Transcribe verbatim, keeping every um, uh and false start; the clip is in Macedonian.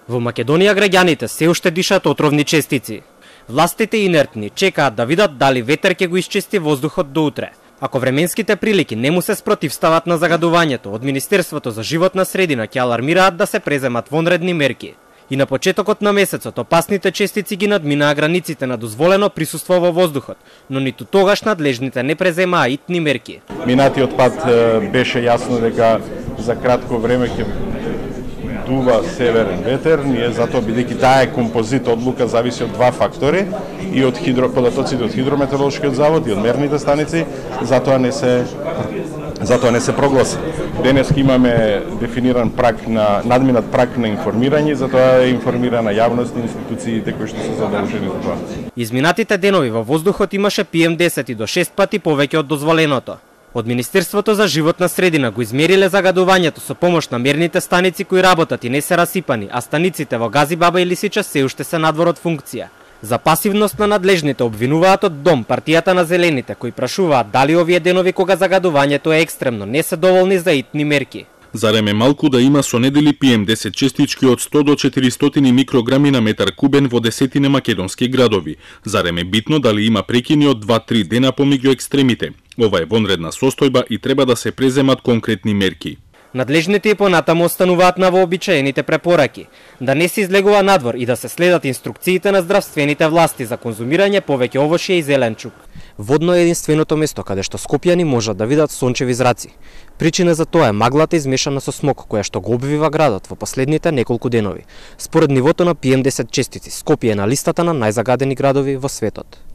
Во Македонија граѓаните се уште дишат отровни честици. Властите инертни чекаат да видат дали ветер ќе го исчисти воздухот до утре. Ако временските прилики не му се спротивстават на загадувањето, од Министерството за животна средина ќе алармираат да се преземат вонредни мерки. И на почетокот на месецот опасните честици ги надминаа границите на дозволено присуство во воздухот, но ниту тогаш надлежните не преземаа итни мерки. Минатиот пат беше јасно дека за кратко време ќе дува северен ветер, ние затоа бидејќи таа е композит одлука зависи од два фактори и од хидроподатоците од хидрометеоролошкиот завод и од мерните станици, затоа не се затоа не се прогласи. Денеска имаме дефиниран праг на надминат праг на информирање, затоа е информирана јавност и институциите кои што се задолжени за тоа. Изминатите денови во воздухот имаше пи ем десет и до шест пати повеќе од дозволеното. Од Министерството за животна средина го измериле загадувањето со помош на мерните станици кои работат и не се расипани, а станиците во Газибаба и Лисича се уште се надвор од функција. За пасивност на надлежните обвинуваат од Дом партијата на зелените, кои прашуваат дали овие денови кога загадувањето е екстремно не се доволни за итни мерки. Зарем е малку да има со недели пи ем десет честички од сто до четиристотини микрограми на метар кубен во десетина македонски градови. Зарем е битно дали има прекини од два-три дена помеѓу екстремите. Ова е вонредна состојба и треба да се преземат конкретни мерки. Надлежните и понатаму остануваат на вообичаените препораки, да не се излегува надвор и да се следат инструкциите на здравствените власти за конзумирање повеќе овошје и зеленчук. Водно е единственото место каде што скопјани можат да видат сончеви зраци. Причина за тоа е маглата измешана со смог која што го обвива градот во последните неколку денови. Според нивото на пи ем десет честици, Скопје е на листата на најзагадени градови во светот.